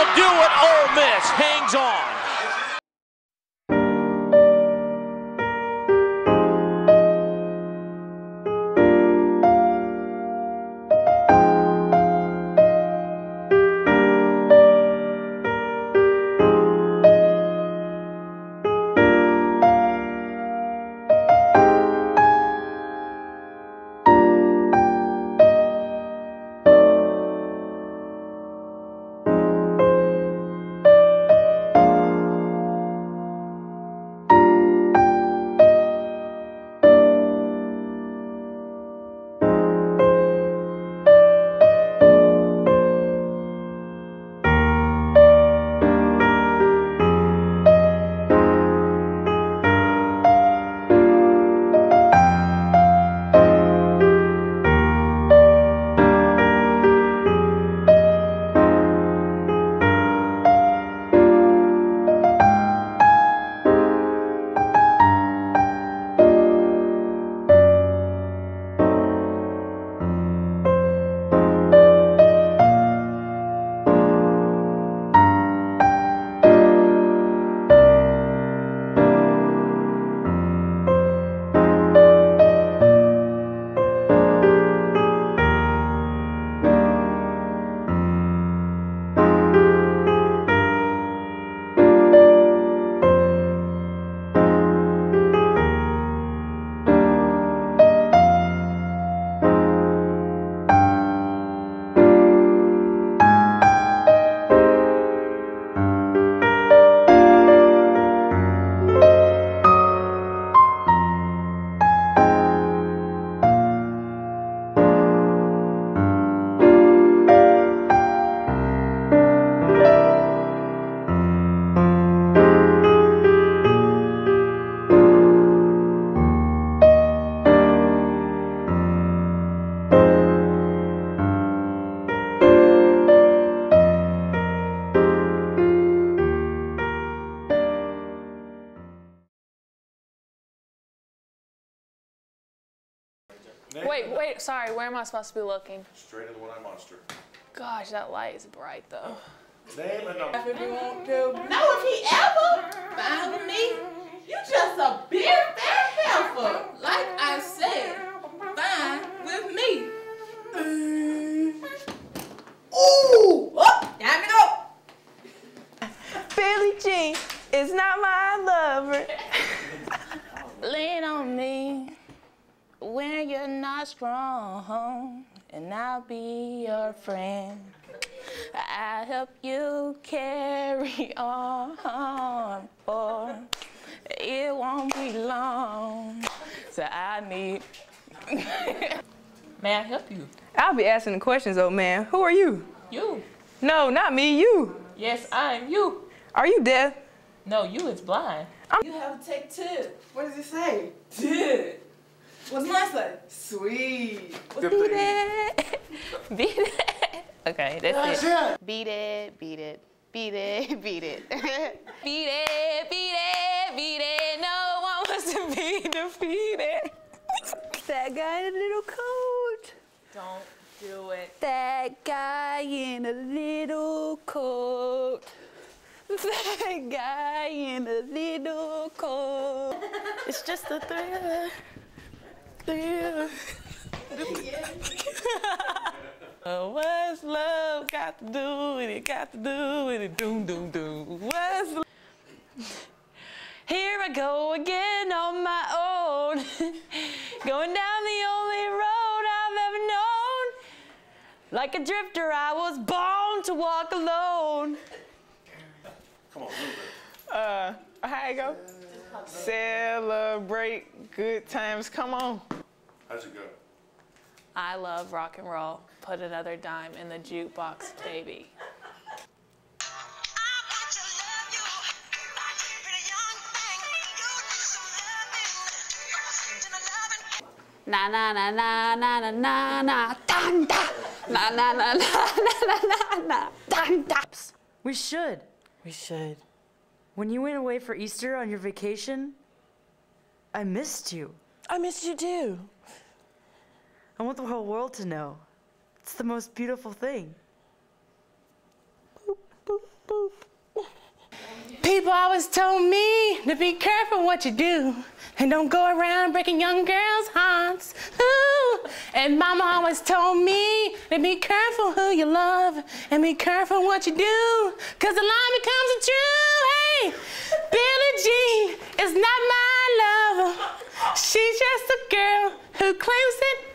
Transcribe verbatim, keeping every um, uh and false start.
will do it. Ole Miss hangs on. Wait, wait, sorry, where am I supposed to be looking? Straight into the one-eyed monster. Gosh, that light is bright though. Name a number. If you want to. No, if he ever fine with me, you just a big fat heifer. Like I said, fine with me. Ooh! Oh, damn it up! Billie Jean is not my lover. Lean on me when you're not strong, and I'll be your friend. I'll help you carry on, boy. It won't be long, so I need. May I help you? I'll be asking the questions, old man. Who are you? You. No, not me, you. Yes, I'm you. Are you deaf? No, you is blind. You have to take two. What does it say? Two. What's mine say? Sweet. Beat it. Beat it. Okay, that's it. Beat it, beat it, beat it, beat it. Beat it, beat it, beat it. No one wants to be defeated. That guy in a little coat. Don't do it. That guy in a little coat. That guy in a little coat. It's just a thrill. Thrill. Oh, what's love got to do with it? Got to do with it. Doom, doom, doom. What's love? Here I go again on my own. Going down the only road I've ever known. Like a drifter, I was born to walk alone. Come on, move it. Uh, how you go? Celebrate good times, come on. How's it go? I love rock and roll. Put another dime in the jukebox, baby. Na na na na na na na na dan da na na na na na na na dan da. We should. We should. When you went away for Easter on your vacation, I missed you. I missed you too. I want the whole world to know. It's the most beautiful thing. Boop, boop. always told me to be careful what you do and don't go around breaking young girls' hearts. Ooh. And Mama always told me to be careful who you love and be careful what you do, cause the line becomes true. Hey, Billie Jean is not my lover. She's just a girl who claims it